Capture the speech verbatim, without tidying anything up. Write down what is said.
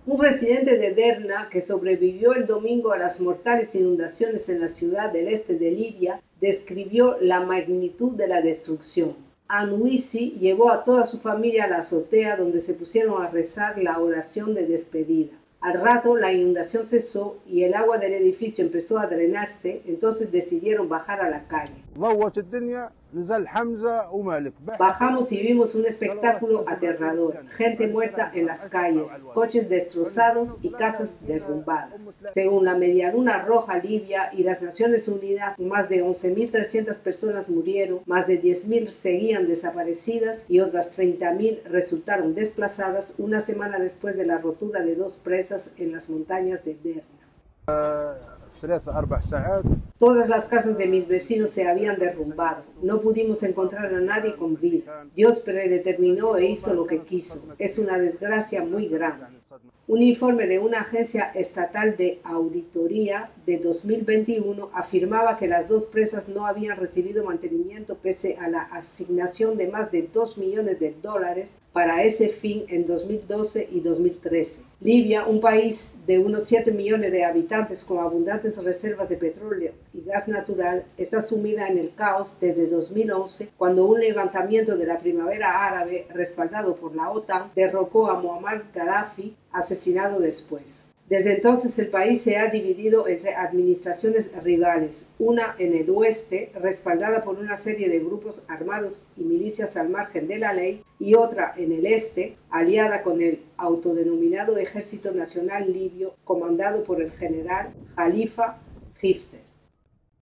Un residente de Derna, que sobrevivió el domingo a las mortales inundaciones en la ciudad del este de Libia, describió la magnitud de la destrucción. Anouissi llevó a toda su familia a la azotea, donde se pusieron a rezar la oración de despedida. Al rato la inundación cesó y el agua del edificio empezó a drenarse, entonces decidieron bajar a la calle. Bajamos y vimos un espectáculo aterrador, gente muerta en las calles, coches destrozados y casas derrumbadas. Según la Medialuna Roja Libia y las Naciones Unidas, más de once mil trescientas personas murieron, más de diez mil seguían desaparecidas y otras treinta mil resultaron desplazadas una semana después de la rotura de dos presas en las montañas de Derna. Todas las casas de mis vecinos se habían derrumbado. No pudimos encontrar a nadie con vida. Dios predeterminó e hizo lo que quiso. Es una desgracia muy grande. Un informe de una agencia estatal de auditoría de dos mil veintiuno afirmaba que las dos presas no habían recibido mantenimiento pese a la asignación de más de dos millones de dólares para ese fin en dos mil doce y dos mil trece. Libia, un país de unos siete millones de habitantes con abundantes reservas de petróleo y gas natural, está sumida en el caos desde dos mil once, cuando un levantamiento de la primavera árabe, respaldado por la OTAN, derrocó a Muammar Gaddafi, asesinado después. Desde entonces el país se ha dividido entre administraciones rivales, una en el oeste, respaldada por una serie de grupos armados y milicias al margen de la ley, y otra en el este, aliada con el autodenominado Ejército Nacional Libio, comandado por el general Khalifa Haftar.